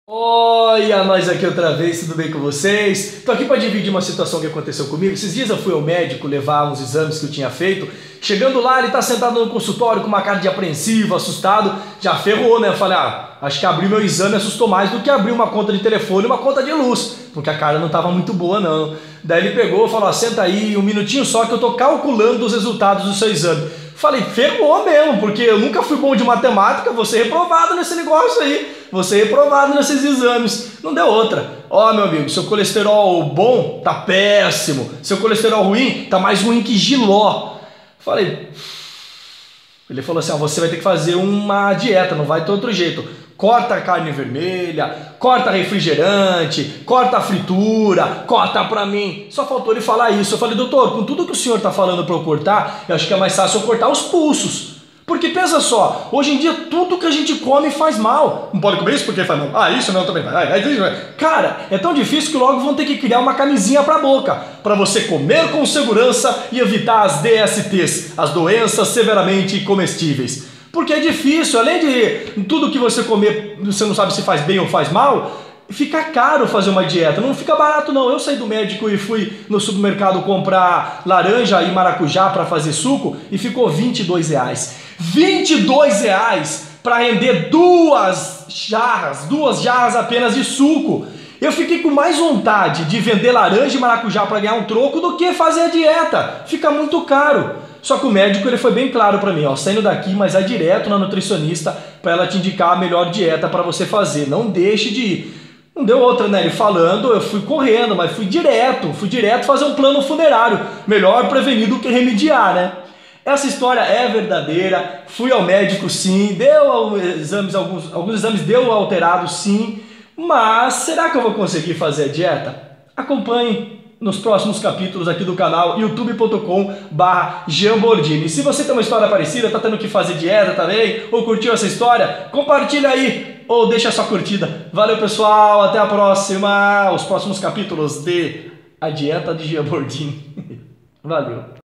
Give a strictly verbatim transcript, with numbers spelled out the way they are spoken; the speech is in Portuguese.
Olha, nós aqui outra vez, tudo bem com vocês? Tô aqui para dividir uma situação que aconteceu comigo. Esses dias eu fui ao médico levar uns exames que eu tinha feito. Chegando lá, ele tá sentado no consultório com uma cara de apreensivo, assustado. Já ferrou, né? Eu falei, ah, acho que abrir meu exame assustou mais do que abrir uma conta de telefone e uma conta de luz, porque a cara não tava muito boa, não. Daí ele pegou e falou, ah, senta aí um minutinho só que eu tô calculando os resultados do seu exame. Falei, ferrou mesmo, porque eu nunca fui bom de matemática, vou ser reprovado nesse negócio aí, vou ser reprovado nesses exames. Não deu outra. Ó, meu amigo, seu colesterol bom tá péssimo, seu colesterol ruim tá mais ruim que giló. Falei, ele falou assim, ó, você vai ter que fazer uma dieta, não vai ter outro jeito. Corta a carne vermelha, corta refrigerante, corta a fritura, corta pra mim. Só faltou ele falar isso. Eu falei, doutor, com tudo que o senhor tá falando pra eu cortar, eu acho que é mais fácil eu cortar os pulsos. Porque pensa só, hoje em dia tudo que a gente come faz mal. Não pode comer isso porque faz mal. Ah, isso não, também vai. Cara, é tão difícil que logo vão ter que criar uma camisinha pra boca, pra você comer com segurança e evitar as D S Ts, as doenças severamente comestíveis. Porque é difícil, além de tudo que você comer, você não sabe se faz bem ou faz mal, fica caro fazer uma dieta, não fica barato não. Eu saí do médico e fui no supermercado comprar laranja e maracujá para fazer suco e ficou vinte e dois reais. vinte e dois reais para render duas jarras, duas jarras apenas de suco. Eu fiquei com mais vontade de vender laranja e maracujá para ganhar um troco do que fazer a dieta. Fica muito caro. Só que o médico ele foi bem claro para mim, ó, saindo daqui, mas vai direto na nutricionista para ela te indicar a melhor dieta para você fazer. Não deixe de ir. Não deu outra, né? Ele falando, eu fui correndo, mas fui direto, fui direto fazer um plano funerário. Melhor prevenir do que remediar, né? Essa história é verdadeira. Fui ao médico, sim. Deu exames, alguns, alguns exames deu alterado, sim. Mas será que eu vou conseguir fazer a dieta? Acompanhe nos próximos capítulos aqui do canal youtube ponto com barra Jean Bordini. Se você tem uma história parecida, tá tendo que fazer dieta também, ou curtiu essa história, compartilha aí, ou deixa sua curtida. Valeu pessoal, até a próxima, os próximos capítulos de A Dieta de Jean Bordini. Valeu.